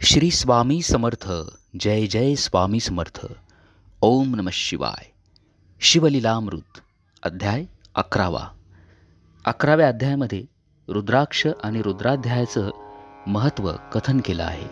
श्री स्वामी समर्थ. जय जय स्वामी समर्थ. ओम नमः शिवाय. शिवलीलामृत अध्याय 11. 11व्या अध्यायामध्ये रुद्राक्ष आणि रुद्राध्यायाचं महत्त्व कथन केलं आहे.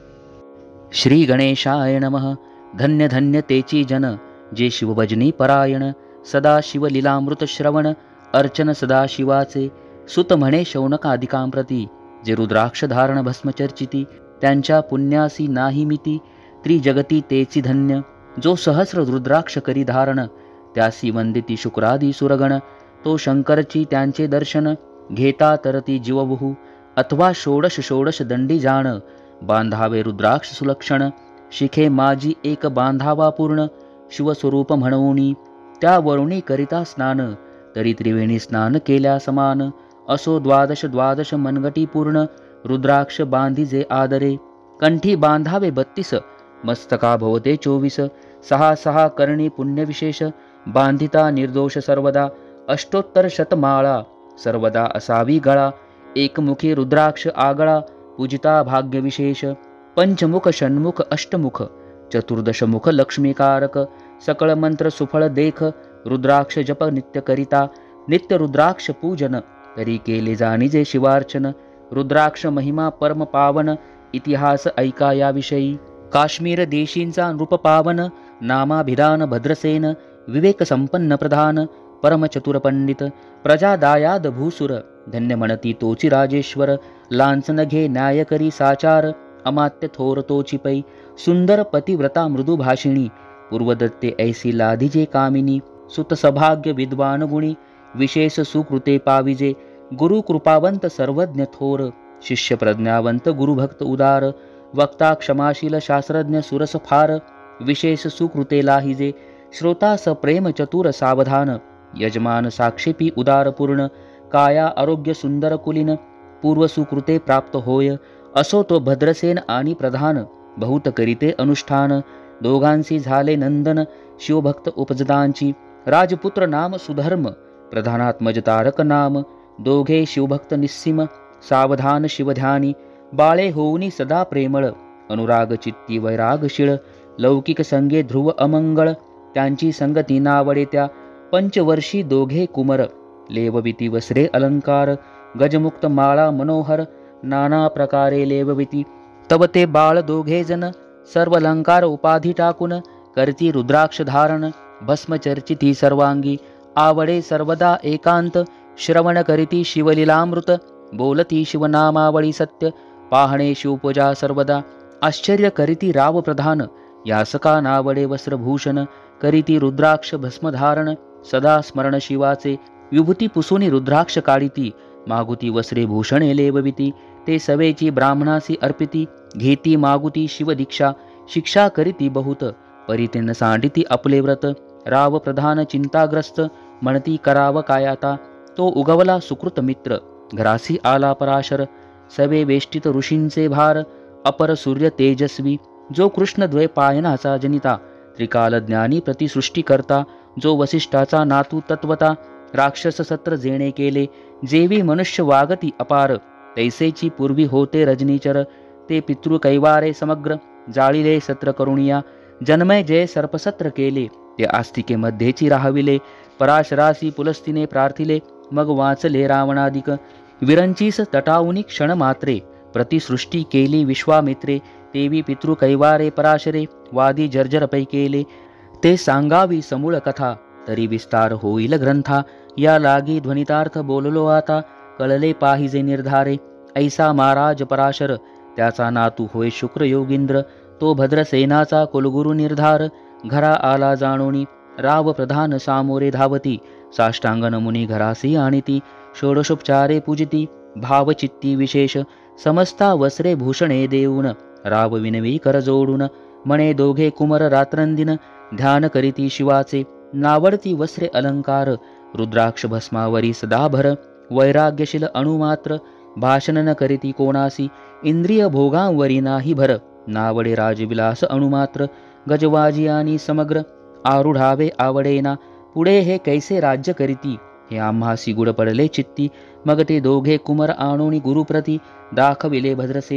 श्री गणेशाय नमः. धन्य धन्य तेची जन, जे शिवभजनी परायण. सदा शिवलीलामृत श्रवण, अर्चन सदा शिवाचे. सुत म्हणे शौनकादिकांप्रती, जे रुद्राक्ष धारण भस्मचर्चिती. त्यांच्या पुण्यासी नाही मिती, त्रिजगती तेची धन्य. जो सहस्र रुद्राक्ष करी धारण, त्यासी वंदिती शुक्रादी सुरगण. तो शंकरची त्यांचे दर्शन, घेता तरती जीवबहू. अथवा षोडश षोडश दंडी जाण, बांधावे रुद्राक्ष सुलक्षण. शिखे माझी एक बांधावा पूर्ण, शिवस्वरूप म्हणूनी. त्या वरुणी करिता स्नान, तरी त्रिवेणी स्नान केल्या समान. असो द्वादश द्वादश मनगटी पूर्ण, रुद्राक्ष बांधिजे आदरे. कंठी बांधावे 32, मस्तका भवते 24. सहा सहा करणी पुण्यविशेष, बांधिता निर्दोष सर्वदा. अष्टोत्तर शतमाळा, सर्वदा असावी गळा. एकमुखी रुद्राक्ष आगळा, पूजिता भाग्यविशेष. पंचमुख षण्मुख अष्टमुख, चतुर्दशमुख लक्ष्मीकारक. सकळ मंत्र सुफळ देख, रुद्राक्ष जप नित्य करिता. नित्य रुद्राक्ष पूजन, तरी केले जाणीजे शिवार्चन. रुद्राक्ष महिमा परम पावन, इतिहास ऐका याविषयी. काश्मीर देशींचा नृप पावन, नामाभिधान भद्रसेन. विवेक संपन्न प्रधान, परम चतुर पंडित. प्रजा दायाद भूसुर, धन्य म्हणती तोची राजेश्वर. लांछन घे न्याय करी साचार, अमात्य थोर तोची पै. सुंदर पतिव्रता मृदू भाषिणी, पूर्वदत्ते ऐसी लाधिजे कामिनी. सुत सभाग्य विद्वान गुणी, विशेष सुकृते पाविजे. गुरु कृपावंत सर्वज्ञ थोर, शिष्य प्रज्ञावंत गुरुभक्त उदार. वक्ता क्षमाशील शास्त्रज्ञ सुरस फार, विशेष सुकृते लाहिजे. श्रोता सप्रेम चतुर सावधान, यजमान साक्षेपी उदार पूर्ण. काया आरोग्य सुंदर कुलीन, पूर्व सुकृते प्राप्त होय. असो तो भद्रसेन आणि प्रधान, बहुत करीते अनुष्ठान. दोघांशी झाले नंदन, शिवभक्त उपजदांची. राजपुत्र नाम सुधर्म, प्रधानात्मज तारक नाम. दोघे शिवभक्त निस्सीम, सावधान शिवध्यानी. बाळे होऊनी सदा प्रेमळ, अनुराग चित्ती वैरागशीळ. लौकिक संगे ध्रुव अमंगळ, त्यांची संगती नावडे त्या. पंचवर्षी दोघे कुमर, लेवविती वस्त्रे अलंकार. गजमुक्त माळा मनोहर, नाना प्रकारे लेवविती. तव ते बाळ दोघे जन, सर्व अलंकार उपाधी टाकून. करती रुद्राक्ष धारण, भस्मचर्चिती सर्वांगी. आवडे सर्वदा एकांत, श्रवण करीती शिवलीलामृत. बोलती शिवनामावळी सत्य, पाहणे शिवपूजा सर्वदा. आश्चर्य करीती राव प्रधान, यासका नावडे वस्त्रभूषण. करीती रुद्राक्ष भस्मधारण, सदा स्मरण शिवाचे. विभूती पुसुनी रुद्राक्ष काढिती, मागुती वस्त्रे भूषणे लेवविती. ते सवेची ब्राह्मणासी अर्पिती, घेती मागुती शिवदीक्षा. शिक्षा करीती बहुत, परितेन सांडिती आपले व्रत. राव प्रधान चिंताग्रस्त, म्हणती कराव काय आता. तो उगवला सुकृत मित्र, घरासी आला पराशर. सवे वेष्टित ऋषींचे भार, अपर सूर्य तेजस्वी. जो कृष्ण द्वैपायनाचा जनिता, त्रिकाल ज्ञानी प्रतिसृष्टी करता. जो वसिष्ठाचा नातू तत्वता, राक्षस सत्र जेणे केले. जेवी मनुष्य वागती अपार, तैसेची पूर्वी होते रजनीचर. ते पितृ कैवारे समग्र, जाळिले सत्र करुणिया. जन्मय जय सर्पसत्र केले, ते आस्तिके मध्येची राहविले. पराशरासी पुलस्तीने प्रार्थिले, मग वाचले रावणादिक. विरंचीस तटाऊनी क्षण मात्रे, प्रतिसृष्टी केली विश्वामित्रे. तेवी पितृ कैवारे पराशरे, वादी जर्जर पै केले. ते सांगावी समूळ कथा, तरी विस्तार होईल ग्रंथा. या लागी ध्वनितार्थ बोललो आता, कळले पाहिजे निर्धारे. ऐसा महाराज पराशर, त्याचा नातू होय शुक्र योगींद्र. तो भद्रसेनाचा कुलगुरु निर्धार, घरा आला जाणोनी. राव प्रधान सामोरे धावती, साष्टांगन मुनी घरासी आणिती. षोडशोपचारे पूजिती, भावचित्ती विशेष. समस्ता वस्त्रे भूषणे देऊन, राव विनवी कर जोडून. म्हणे दोघे कुमर रात्रंदिन, ध्यान करीती शिवाचे. नावडती वस्त्रे अलंकार, रुद्राक्ष भस्मावरी सदाभर. वैराग्यशील अणुमात्र, भाषण न करीती कोणासी. इंद्रिय भोगांवरी नाही भर, नावडे राजविलास अणुमात्र. गजवाजी आणि समग्र, आरूढावे आवडेना. पुढे हे कैसे राज्य करीती, हे आम्हासी गुड पडले चित्ती. मग ते दोघे कुमर आणोनी गुरुप्रती, दाखविले भद्रसेने.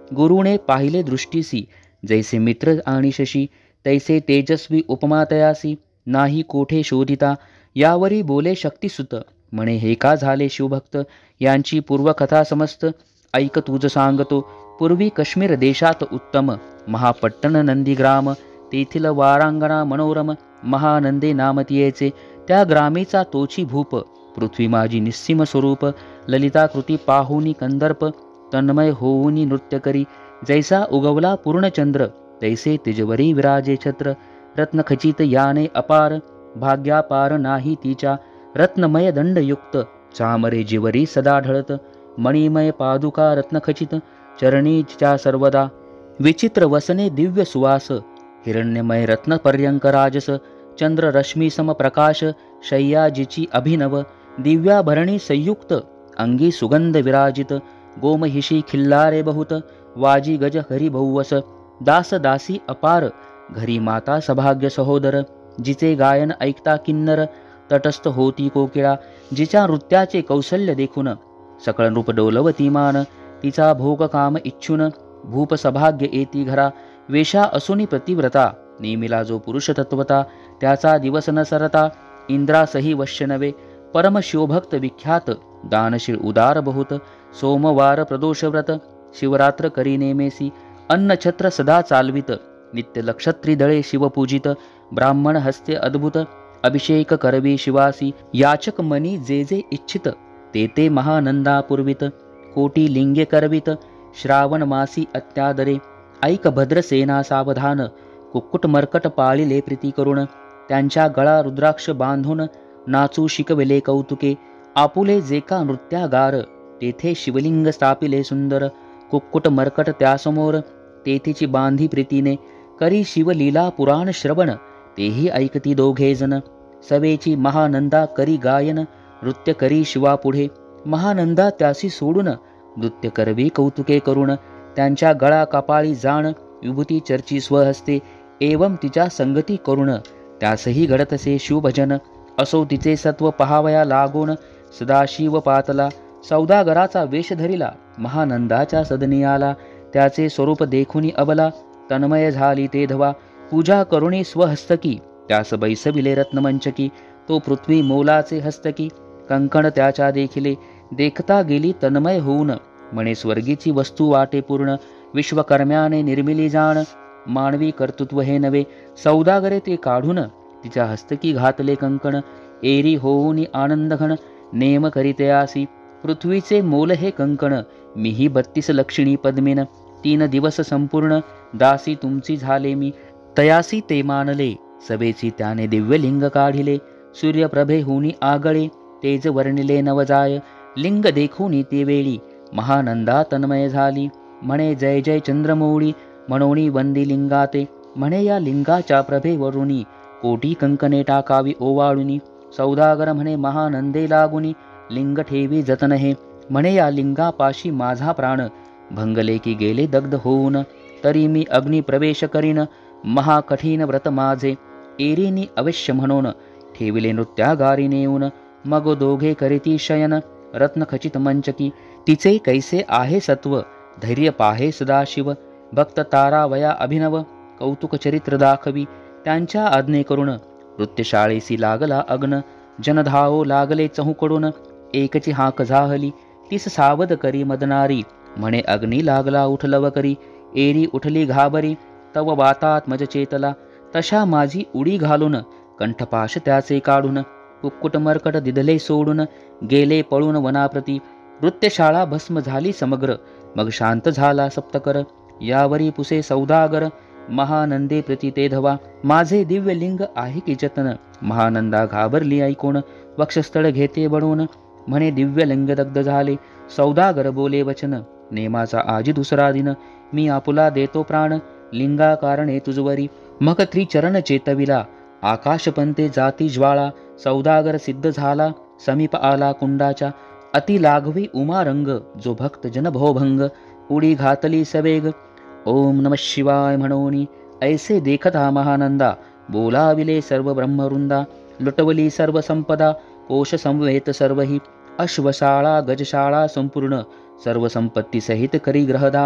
गुरुने पाहिले दृष्टीसी, जैसे मित्र आणि शशी, तैसे तेजस्वी उपमा तयासी, नाही कोठे शोधिता, यावरी बोले शक्तिसुत, म्हणे हे का झाले शिवभक्त, यांची पूर्वकथा समस्त, ऐक तुझ सांगतो. पूर्वी काश्मीर देशात उत्तम, महापट्टण नंदीग्राम, तेथील वारांगणा मनोरम, महानंदे नाम तियेचे, त्या ग्रामीचा तोची भूप, पृथ्वी माझी निस्सीम स्वरूप, ललिताकृती पाहुनी कंदर्प, तन्मय होऊनी नृत्य करी, जैसा उगवला पूर्णचंद्र, तैसे तिजवरी विराजे छत्र, रत्नखचित याने अपार, भाग्यापार नाही तिच्या, रत्नमय दंडयुक्त, चामरे जिवरी सदा ढळत, मणिमय पादुका रत्नखचित, चरणीच्या सर्वदा, विचित्र वसने दिव्य सुवास, हिरण्यमय रत्नपर्यंक राजस, चंद्र रश्मी सम प्रकाश, शय्याजीची अभिनव, दिव्याभरणी संयुक्त, अंगी सुगंध विराजित, गोमहिषी खिल्लारे बहुत, वाजी गज हरी बहुवस, दास दासी अपार, घरी माता सभाग्य सहोदर, जिचे गायन ऐकता किन्नर, तटस्थ होती कोकिळा, जिच्या नृत्याचे कौशल्य देखून, सकळ नृप डोलवती मान, तिचा भोग काम इच्छून, भूप सभाग्य येती घरा, वेशा असुनी प्रतिव्रता, नेमिला जो पुरुष तत्वता, त्याचा दिवस न सरता, इंद्रासही वश्य नवे, परम शिवभक्त विख्यात, दानशील उदार बहुत, सोमवार प्रदोषव्रत, शिवरात्र करी नेमेसी, अन्नछत्र सदा चालवित, नित्य लक्षत्री दळे शिवपूजित, ब्राह्मण हस्ते अद्भुत, अभिषेक करवी शिवासी, याचक मनी जे जे इच्छित, ते ते महानंदा पुरवित, कोटी लिंगे करवित, श्रावण मासी अत्यादरे, ऐक भद्रसेना सावधान, कुक्कुट मर्कट पाळिले प्रीती करुण, त्यांच्या गळा रुद्राक्ष बांधून, नाचू शिकविले कौतुके, आपुले जे का नृत्यागार, तेथे शिवलिंग स्थापिले सुंदर, कुक्कुट मर्कट त्यासमोर, तेथेची बांधी प्रीतीने, करी शिवलीला पुराण श्रवण, तेही ऐकती दोघे जण, सवेची महानंदा करी गायन, नृत्य करी शिवापुढे, महानंदा त्यासी सोडून, नृत्य करवी कौतुके करुण, त्यांच्या गळा कपाळी जाण, विभूती चर्ची स्वहस्ते, एवं तिच्या संगती करुण, त्यासही घडतसे शिवभजन, असो तिचे सत्व पहावया लागून, सदाशिव पातला, सौदागराचा वेश धरिला, महानंदाच्या सदनी आला, त्याचे स्वरूप देखुनी अबला, तन्मय झाली ते धवा, पूजा करुणी स्वहस्तकी, त्यास बैसविले रत्नमंचकी, तो पृथ्वी मोलाचे हस्तकी, कंकण त्याच्या देखिले, देखता गेली तन्मय होऊन, म्हणे स्वर्गीची वस्तू वाटे पूर्ण, विश्वकर्म्याने निर्मिली जाण, मानवी कर्तृत्व हे नवे, सौदागरे ते काढून, तिच्या हस्तकी घातले कंकण, एरी होऊनी आनंदघन, नेम करीतयासी, पृथ्वीचे मोल हे कंकण, मीही 32 लक्षिणी पद्मिन, 3 दिवस संपूर्ण, दासी तुमची झाले मी, तयासी ते मानले, सभेची त्याने दिव्यलिंग काढिले, सूर्यप्रभे होनी आगळे, तेज वर्णिले नवजाय, लिंग देखुनी ते वेळी, महानंदा तन्मय झाली, म्हणे जय जय चंद्रमौळी, म्हणोनी वंदी लिंगाते, म्हणे या लिंगाच्या प्रभेवरुनी, कोटी कंकणे टाकावी ओवाळुनी, सौदागर म्हणे महानंदे लागुनी, लिंग ठेवी जतन हे, म्हणे या लिंगापाशी माझा प्राण, भंगले की गेले दग्ध होऊन, तरी मी अग्नी प्रवेश करीन, महाकठीण व्रत माझे, एरीनी अवश्य म्हणून, ठेविले नृत्यागारी नेऊन, मग दोघे करीती शयन, रत्नखचित मंचकी, तिचे कैसे आहे सत्व, धैर्य पाहे सदाशिव, भक्त तारावया अभिनव, कौतुक चरित्र दाखवी, त्यांच्या आज्ञे करून, नृत्यशाळेसी लागला अग्न, जनधावो लागले चहूकडून, एकची हाक झाहली, तीस सावध करी मदनारी, म्हणे अग्नी लागला उठलव करी, एरी उठली घाबरी, तव वातात्मज चेतला, तशा माझी उडी घालून, कंठपाश त्याचे काढून, कुक्कुट मर्कट दिदले सोडून, गेले पळून वनाप्रती, नृत्यशाळा भस्म झाली समग्र, मग शांत झाला सप्तकर, यावरी पुसे सौदागर, महानंदे प्रति ते धवा, माझे दिव्य लिंग आहे की जतन, महानंदा घाबरली ऐकून, वक्षस्थळ घेते बनवून, म्हणे दिव्य लिंग दग्ध झाले, सौदागर बोले वचन, नेमाचा आजी दुसरा दिन, मी आपुला देतो प्राण, लिंगा कारणे तुझवरी, मग त्रिचरण चेतविला, आकाशपंते जाती ज्वाळा, सौदागर सिद्ध झाला, समीप आला कुंडाच्या, अति लागवी उमारंग, जो भक्त जन भवभंग, उडी घातली सवेग, ओम नमः शिवाय म्हणोनी, ऐसे देखता महानंदा, बोलाविले सर्व ब्रह्मवृंदा, लुटवली सर्व संपदा, कोश संवेत सर्वही, अश्वशाळा गजशाळा संपूर्ण, सर्व संपत्ती सहित करी ग्रहदान,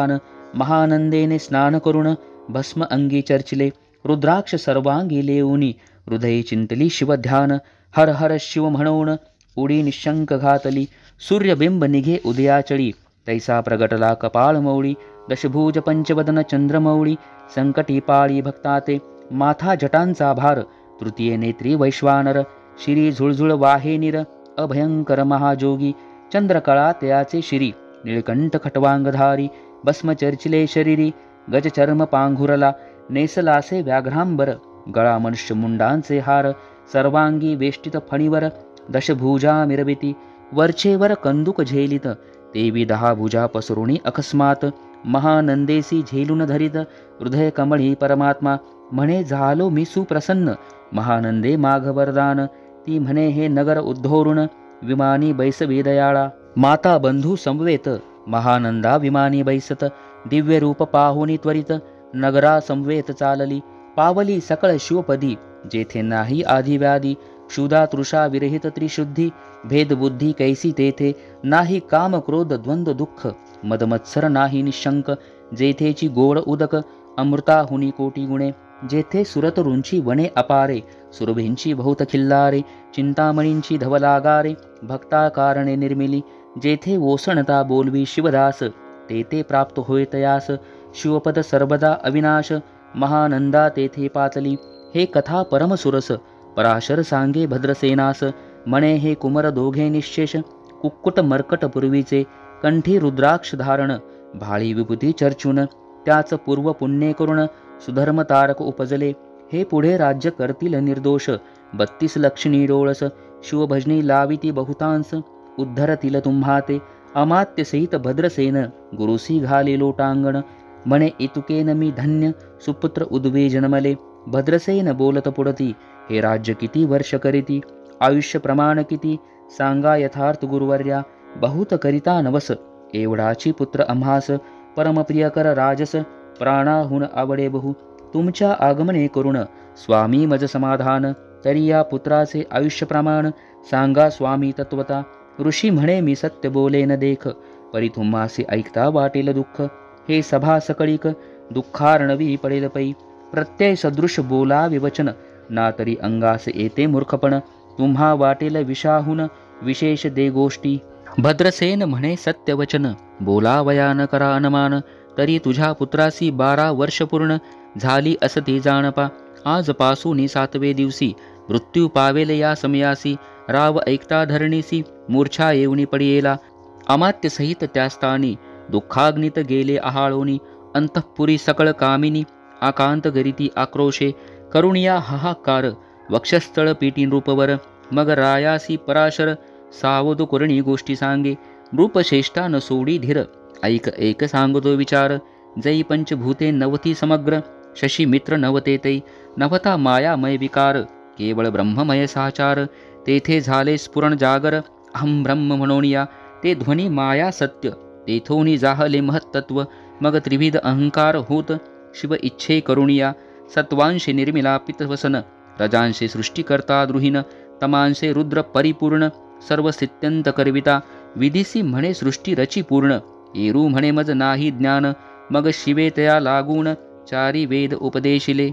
महानंदेने स्नान करून भस्म अंगी चर्चिले. रुद्राक्ष सर्वांगी लेऊनी हृदयी चिंतली शिवध्यान. हर हर शिव म्हणून उडी निशंक घातली. सूर्यबिंब निघे उदयाचळी तैसा प्रगटला कपाळ मौळी. दशभुज पंचवदन चंद्रमौळी संकटी पाळी भक्ताते. माथा जटांचा भार तृतीय नेत्री वैश्वानर. शिरी झुळझुळ वाहे निर अभयंकर महाजोगी. चंद्रकळा त्याचे शिरी निळकंठ खटवांगधारी. भस्म चर्चिले शरीरी गजचर्म पांघुरला. नेसलासे व्याघ्रांबर गळा मनुष्य मुंडांचे हार. सर्वांगी वेष्टित फणीवर दशभुजा मिरविती. वरचेवर कंदुक झेलित तेवी 10 भुजा पसरुणी अकस्मात. महानंदेसी झेलून धरित हृदय कमळी परमात्मा. म्हणे झालो मी सुप्रसन्न महानंदे माघ वरदान. ती म्हणे हे नगर उद्धोरुण विमानी बैसवी दयाळा. माता बंधू समवेत महानंदा विमानी बैसत. दिव्य रूप पाहुनी त्वरित नगरा समवेत चालली. पावली सकळ शिवपदी जेथे नाही आधी व्याधी. क्षुधा तृषा विरहित त्रिशुद्धी भेदबुद्धी कैसी तेथे. नाही काम क्रोध द्वंद्व दुःख मदमत्सर नाही निशंक. जेथेची गोड उदक अमृताहुनी कोटी गुणे. जेथे सुरतरूंची वने अपारे सुरभींची बहुत खिल्लारे. चिंतामणींची धवलागारे भक्ता कारणे निर्मिली. जेथे ओसणता बोलवी शिवदास तेथे प्राप्त होय तयास. शिवपद सर्वदा अविनाश महानंदा तेथे पाचली. हे कथा परमसुरस पराशर सांगे भद्रसेनास. म्हणे हे कुमर दोघे निश्शेष कुक्कुट मर्कट पूर्वीचे. कंठी रुद्राक्ष धारण भाळी विभूती चर्चून. त्याच पूर्व पुण्ये करून सुधर्म तारक उपजले. हे पुढे राज्य करतील निर्दोष 32 लक्षणी डोळस. शिवभजनी लाविती बहुतांस उद्धरतील तुम्हा ते. अमात्य सहित भद्रसेन गुरुसी घाले लोटांगण. म्हणे इतुकेन मी धन्य सुपुत्र उद्वे जन्मले. भद्रसेन बोलत पुढती हे राज्य किती वर्ष करीती. आयुष्य प्रमाण किती सांगा यथार्थ गुरुवर्या. बहुत करिता नवस एवढाची पुत्र आम्हास. परमप्रियकर राजस प्राणाहून आवडे बहु. तुमच्या आगमने करुण स्वामी मज समाधान. तरी या पुत्राचे आयुष्य प्रमाण सांगा स्वामी तत्वता. ऋषी म्हणे मी सत्य बोलेन देख परी तुम्हासे ऐकता वाटेल दुःख. हे सभा सकळीक दुःखार्णवी पडेल पै. प्रत्यय सदृश बोला विवचन ना तरी अंगास येते मूर्खपण. तुम्हा वाटेल विषाहून विशेष दे गोष्टी. भद्रसेन म्हणे सत्यवचन बोलावया न करा अनुमान. तरी तुझ्या पुत्रासी 12 वर्ष पूर्ण झाली असते जाणपा. आजपासून 7वे दिवशी मृत्यू पावेल या समयासी. राव ऐकता धरणीसी मूर्छा येऊनी पडियेला. अमात्य सहित त्या स्थानी दुःखाग्नित गेले आहाळोनी. अंतःपुरी सकळ कामिनी आकांत गरिती आक्रोशे. करुणिया हाहाकार वक्षस्थळ पीटी नृपवर. मग रायासी पराशर सावध कुरणी गोष्टी सांगे. नृपश्रेष्ठा न सोडी धीर ऐक एक सांगतो विचार. जै पंचभूते नवती समग्र शशी मित्र नवते तै. नवता मायामय विकार केवळ ब्रह्ममय साचार. तेथे झाले स्फुरण जागर अहं ब्रह्म म्हणोनिया. ते ध्वनी माया सत्य तेथोनी जाहले महत्त्व. मग त्रिविध अहंकार होत शिव इच्छे करुणिया. सत्वांशे निर्मिला पितवसन रजांशे सृष्टिकर्ता द्रुहीन. तमांशे रुद्र परिपूर्ण सर्व स्थित्यंत करविता. विधिसी म्हणे सृष्टी रची पूर्ण येरू म्हणे मज नाही ज्ञान. मग शिवे तया लागून 4 वेद उपदेशिले.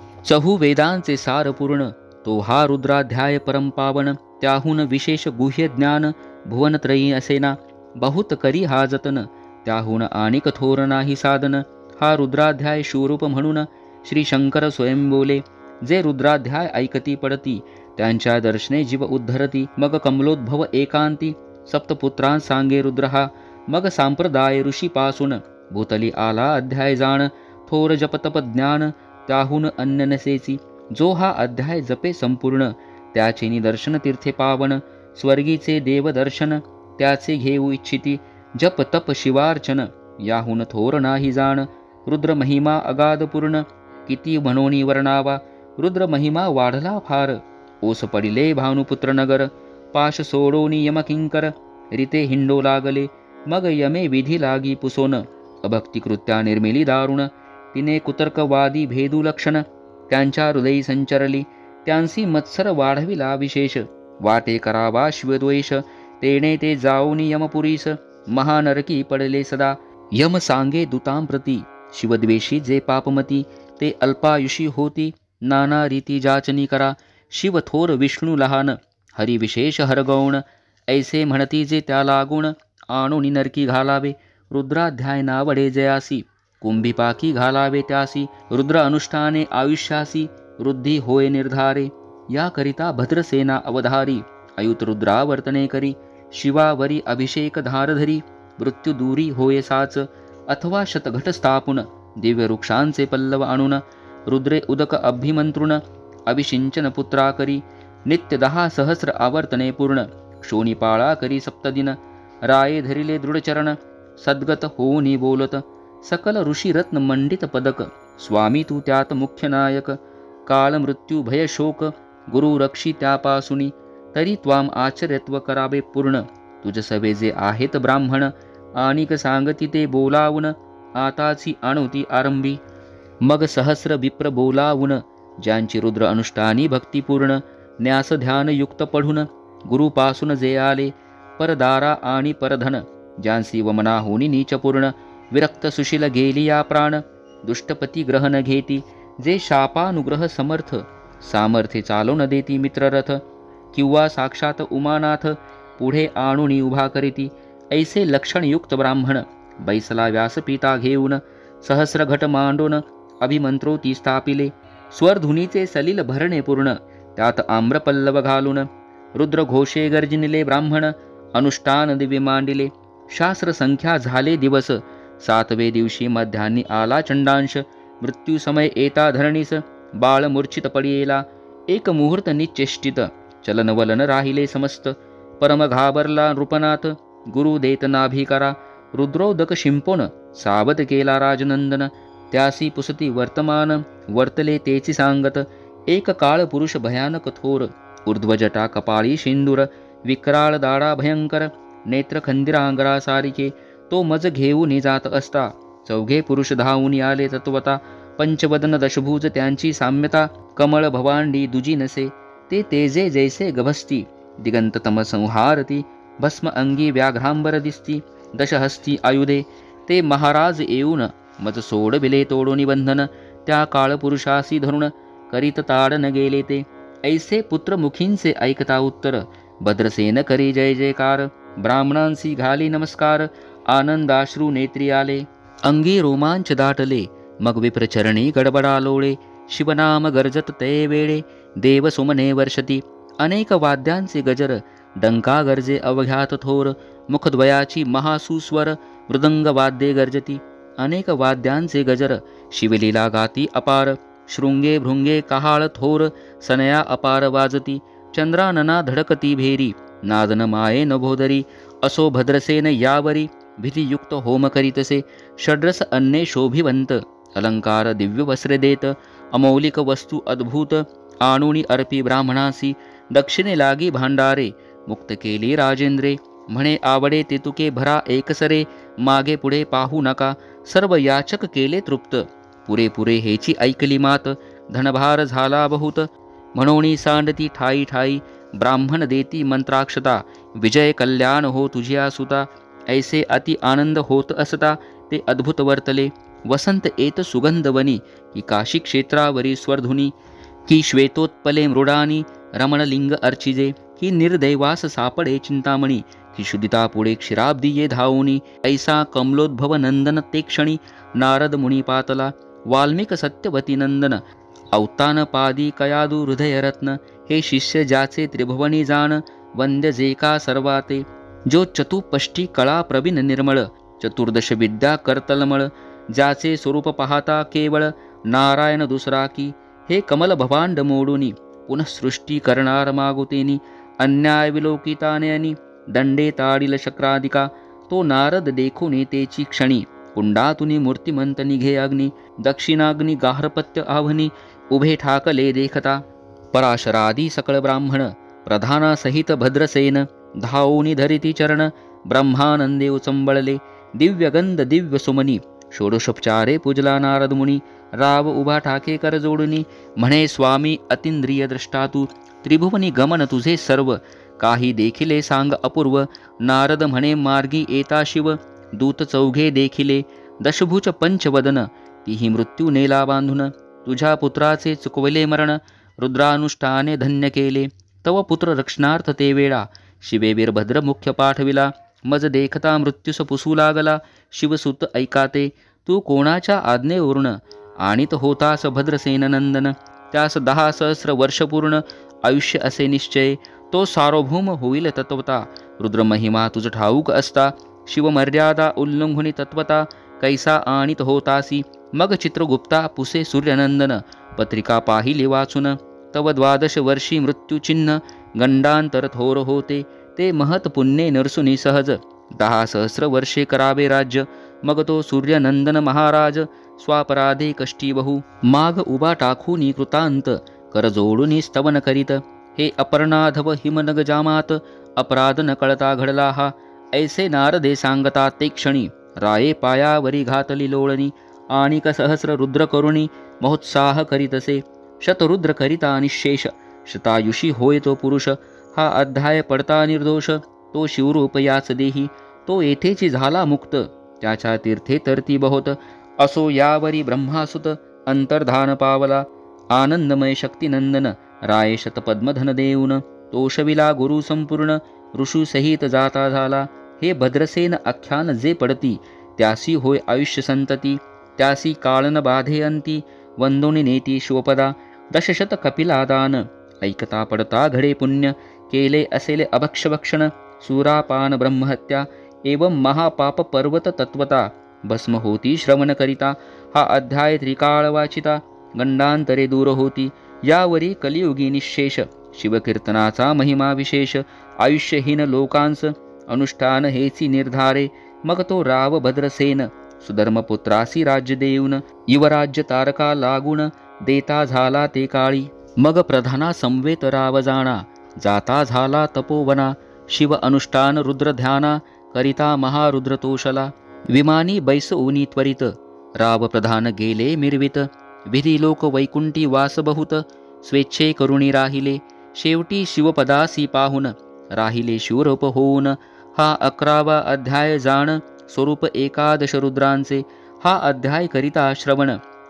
4 वेदांचे सार पूर्ण तो हा रुद्राध्याय परमपावन. त्याहून विशेष गुह्य ज्ञान भुवनत्रयी असेना. बहुत करी हा जतन त्याहून आणिक थोर नाही साधन. हा रुद्राध्याय शिवरूप म्हणून श्री शंकर स्वयं बोले. जे रुद्राध्याय ऐकती पडती त्यांच्या दर्शने जीव उद्धरती. मग कमलोद्भव एकांती सप्तपुत्रां सांगे रुद्र हा. मग सांप्रदाय ऋषीपासून भूतली आला अध्याय जाण. थोर जपतप ज्ञान त्याहून अन्य नसेची. जो हा अध्याय जपे संपूर्ण त्याचे निदर्शन तीर्थे पावन. स्वर्गीचे देवदर्शन त्याचे घेऊ इच्छिती. जप तप शिवार्चन याहून थोर नाही जाण. रुद्र महिमा अगाध पूर्ण किती म्हणोनी वर्णावा. रुद्र महिमा वाढला फार ओस पडिले भानुपुत्र नगर. पाश सोडोनी यमकिंकर रीते हिंडो लागले. मग यमे विधी लागी पुसोन अभक्तिकृत्या निर्मिली दारुण. तिने कुतर्कवादी भेदू लक्षण त्यांच्या हृदयी संचरली. त्यांसी मत्सर वाढविला विशेष वाटे करावा शिवद्वेष. तेने ते जाऊनी यमपुरीस महानरकी पडले सदा. यम सांगे दूतां प्रती शिवद्वेषी जे पापमती ते अल्पायुषी होती नाना रीती जाचनी करा शिव थोर विष्णू लहान हरी विशेष हरगौण ऐसे म्हणती जे त्या लागून आणूनी नरकी घालावे रुद्राध्याय नावडे जयासी कुंभिपाकी घालावे त्यासी रुद्र अनुष्ठाने आयुष्यासी वृद्धी होय निर्धारे याकरिता भद्रसेना अवधारी अयुत रुद्रावर्तने करी शिवावरी अभिषेक धारधरी मृत्यू दूरी होय साच अथवा शतघट स्थापुन दिव्य वृक्षांचे पल्लव आणून रुद्रे उदक अभिमंत्रुण अभिषिंचन पुत्रा करी नित्य 10 सहस्र आवर्तने पूर्ण क्षोणीपाळा करी सप्तदिन राये धरिले दृढचरण सद्गत होऊनी बोलत सकल ऋषी रत्न मंडित पदक स्वामी तू त्यात मुख्य नायक काळ मृत्यू भय शोक गुरु रक्षी त्यापासुनी तरी त्वाम आचर्यत्व करावे पूर्ण तुझ सवे जे आहेत ब्राह्मण आणिक सांगती ते बोलावून आताची आणुती आरंभी मग सहस्र विप्र बोलावून ज्यांची रुद्र अनुष्ठानी भक्तिपूर्ण न्यास ध्यान युक्त पढून गुरुपासून जे आले परदारा आणि परधन ज्यांसी वमना होनी नीचपूर्ण विरक्त सुशील गेली या प्राण दुष्टपती ग्रहण घेती जे शापानुग्रह समर्थ सामर्थ्य चालवून देती मित्ररथ किंवा साक्षात उमानाथ पुढे आणूनी उभा करीती ऐसे लक्षणयुक्त ब्राह्मण बैसला व्यासपीता घेऊन सहस्र घट मांडून अभिमंत्रोती स्थापिले स्वरधुनीचे सलील भरणे पूर्ण त्यात आम्रपल्लव घालून रुद्र घोषे गर्जनिले ब्राह्मण अनुष्ठान दिव्य मांडिले शास्त्र संख्या झाले दिवस 7वे दिवशी मध्यान्नी आला चंडांश मृत्यू समय येता धरणीस बाळ मूर्छित पडियेला एक मुहूर्त निश्चेष्टित चलनवलन राहिले समस्त परम घाबरला नृपनाथ गुरु देत नाभिकारा रुद्रोदक शिंपोन सावध केला राजनंदन त्यासी पुसती वर्तमान वर्तले तेची सांगत एक काळ पुरुष भयानक थोर ऊर्ध्वजटा कपाळी शेंदूर विक्राळ दाडा भयंकर नेत्र खंदिरांगरा सारिके तो मज घेऊन जात असता 4घे पुरुष धावून आले तत्वता पंचवदन दशभुज त्यांची साम्यता कमळ भवांडी दुजी नसे ते तेजे जैसे गभस्ती दिगंत तम संहारती भस्म अंगी व्याघ्रांबर दिसती दशहस्ती आयुधे ते महाराज येऊन मज सोडविले तोडोनी बंधन त्या काळपुरुषासी धरुण करीत ताडन गेले ते ऐसे पुत्रमुखींचे ऐकता उत्तर भद्रसेन करी जय जयकार ब्राह्मणांसी घाली नमस्कार आनंदाश्रू नेत्री आले अंगी रोमांच दाटले मग विप्रचरणी गडबडा लोळे शिवनाम गर्जत ते वेळे देव सुमने वर्षती अनेक वाद्यांचे गजर डंका गर्जे अवघ्यात थोर मुखद्वयाची महासुस्वर मृदंग वाद्ये गर्जती अनेक वाद्यांचे गजर शिवलीला गाती अपार शृंगे भृंगे कहाळ थोर सनया अपार वाजती चंद्रानना धडकती भेरी नादन माये नभोदरी असो भद्रसेन यावरी भीतियुक्त होम करीतसे षड्रस अन्ने शोभिवंत अलंकार दिव्य वस्त्रे देत अमौलिक वस्तू अद्भुत आणुनी अर्पी ब्राह्मणासी दक्षिणे लागी भांडारे मुक्त केली राजेंद्रे म्हणे आवडे ते तुके भरा एकसरे मागे पुढे पाहू नका सर्व याचक केले तृप्त पुरेपुरे हेची ऐकली मात धनभार झाला बहुत म्हणोनी सांडती ठाई ठाई ब्राह्मण देती मंत्राक्षता विजय कल्याण हो तुझिया सुता ऐसे अति आनंद होत असता ते अद्भुत वर्तले वसंत येत सुगंधवनी की काशी क्षेत्रावरी स्वरधुनी की श्वेतोत्पले मृडानी रमणलिंग अर्चिजे की निर्दैवास सापडे चिंतामणी की शुदिता पुढे क्षीराब्दी ये धावोनी ऐसा कमलोद्भव नंदन ते क्षणी नारद मुनी पातला वाल्मिक सत्यवती नंदन औतान पादी कयादू हृदयरत्न हे शिष्य ज्याचे त्रिभुवनी जाण वंद्य जे का सर्वाते जो चतुपष्टी कळा प्रवीण निर्मळ चतुर्दश विद्या करतलमळ ज्याचे स्वरूप पाहता केवळ नारायण दुसरा की हे कमल भवांड मोडूनी पुनः सृष्टी करणार मागुतेनी अन्याय विलोकिताने दंडे ताडिल शक्रादिका तो नारद देखून तेची क्षणी कुंडातुनी मूर्तिमंत निघे अग्नी दक्षिणाग्नी गार्हपत्य आवनी उभे ठाकले देखता पराशरादी सकळ ब्राह्मण प्रधानासहित भद्रसेन धावूनी धरिती चरण ब्रह्मानंदे उचंबळले दिव्यगंध दिव्य सुमनी षोडशोपचारे पूजला नारद मुनी राव उभा ठाके कर जोडुनी म्हणे स्वामी अतिंद्रिय द्रष्टा तू त्रिभुवनी गमन तुझे सर्व काही देखिले सांग अपूर्व नारद म्हणे मार्गी येता शिव दूत चौघे देखिले, दशभुज पंचवदन, तीही मृत्यू नेला बांधून. तुझ्या पुत्राचे चुकवले मरण, रुद्रानुष्ठाने धन्य केले. तव पुत्र रक्षणार्थ ते वेळा, शिवे वीरभद्र मुख्य पाठविला. मज देखता मृत्यूस पुसू लागला, शिवसुत ऐकाते. तू कोणाच्या आज्ञेवरून आणीत होतास भद्रसेन नंदन. त्यास 10 सहस्र वर्ष पूर्ण आयुष्य असे निश्चय. तो सार्वभौम होईल तत्वता, रुद्रमहिमा तुझ ठाऊक असता. शिवमर्यादा उल्लंघुनी तत्वता, कैसा आणीत होतासी. मग चित्रगुप्ता पुसे सूर्यनंदन, पत्रिका पाहिली वाचून. तव 12 वर्षी मृत्यूचिन्ह, गंडांतर थोर होते. ते महत पुण्ये नरसुनी सहज, 10 सहस्र वर्षे करावे राज्य. मग तो सूर्यनंदन महाराज, स्वापराधे कष्टी बहु. माग उभा टाकूनी कृतांत, कर जोडूनी स्तवन करीत. हे अपर्णाधव हिमनग जामात, अपराध न कळता घडला हा. ऐसे नारदे सांगता ते क्षणी, राये पायावरी घातली लोळणी. आणिक सहस्र रुद्र करुणी, महोत्साह करीतसे. शतरुद्र करिता निशेष, शतायुषी होय तो पुरुष. हा अध्याय पडता निर्दोष, तो शिवरूप याच देही. तो येथेची झाला मुक्त, त्याच्या तीर्थे तरती बहुत. असो यावरी ब्रह्मासुत, अंतर्धान पावला. आनंदमय शक्तिनंदन, राये शतपद्मधन देऊन. तोषविला गुरु संपूर्ण, ऋषूसहित जाता झाला. हे भद्रसेन आख्यान जे पडती, त्यासी होय आयुष्य संतती. त्यासी काळन बाधे अंती, वंदोनी नेती शिवपदा. 10शत कपिलादान, ऐकता पडता घडे पुण्य. केले असेले अभक्षभक्षण, सुरापान ब्रह्महत्या. एवं महापाप पर्वत तत्वता, भस्म होती श्रवण करिता. हा अध्याय त्रिकाळ वाचिता, गंडांतरे दूर होती. यावरी कलियुगी निशेष, शिवकीर्तनाचा महिमा विशेष. आयुष्यहीन लोकांस, अनुष्ठान हेची निर्धारे. मग तो राव भद्रसेन, सुधर्मपुत्रासी राज्य देऊन. युवराज्य तारका लागून, देता झाला ते काळी. मग प्रधाना संवेत राव जाणा, जाता झाला तपोवना. शिव अनुष्ठान रुद्र ध्याना, करिता महारुद्र तोषला. विमानी बैसऊनी त्वरित, राव प्रधान गेले मिरवित. विधी लोक वैकुंठी वास बहुत, स्वेच्छे करुणी राहिले. शेवटी शिवपदासी पाहून, राहिले शिवरूप होऊन. हा 11वा अध्याय जाण, स्वरूप 11 रुद्रांचे. हा अध्याय करिता श्रवण,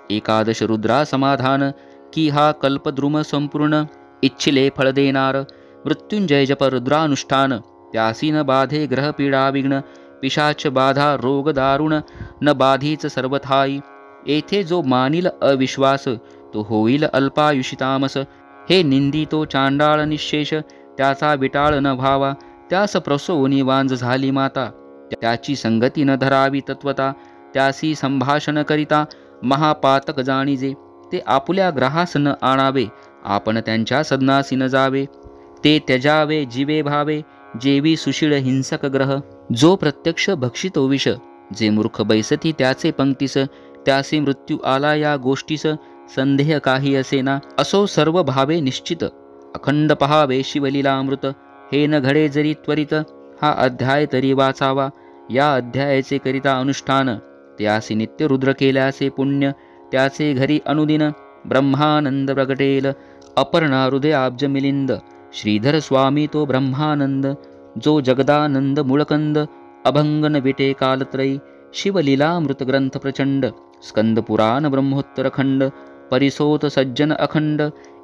11 रुद्रा समाधान. की हा कल्पद्रुम संपूर्ण, इच्छिले फळ देणार. मृत्युंजय जप रुद्रानुष्ठान, त्यासी न बाधे ग्रह पीडा विघ्न. पिशाच बाधा रोग दारुण, न बाधीच सर्वथाई. येथे जो मानिल अविश्वास, तो होईल अल्पायुषितामस. हे निंदितो चांडाळ निशेष, त्याचा विटाळ न व्हावा. त्यास प्रसवनी वांज झाली माता, त्याची संगती न धरावी तत्वता. त्यासी संभाषण करिता, महापातक जाणीजे. ते आपुल्या ग्रहास न आणावे, आपण त्यांच्या सदनासी न जावे. ते त्यजावे जीवे भावे, जेवी सुशीळ हिंसक ग्रह. जो प्रत्यक्ष भक्षितो विष, जे मूर्ख बैसती त्याचे पंक्तीस. त्यासी मृत्यू आला या गोष्टीस, संदेह काही असेना. असो सर्व भावे निश्चित, अखंड पहावे शिवलीलामृत. हे न घडे जरी त्वरित, हा अध्याय तरी वाचावा. या अध्यायाचे करिता अनुष्ठान, त्यासी नित्य रुद्र केल्याचे पुण्य. त्याचे घरी अनुदिन, ब्रह्मानंद प्रगटेल. अपर्णा हृदयाब्ज मिलिंद, श्रीधर स्वामी तो ब्रह्मानंद. जो जगदानंद मूळकंद, अभंगन विटे कालत्रयी. शिवलीलामृत ग्रंथ प्रचंड, स्कंद पुराण ब्रह्मोत्तर खंड. परिसोत सज्जन अखंड,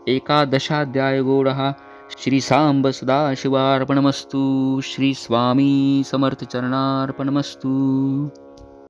11 गोडहा. श्री सांब सदाशिवार्पणमस्तु. श्री स्वामी समर्थ चरणार्पणमस्तु.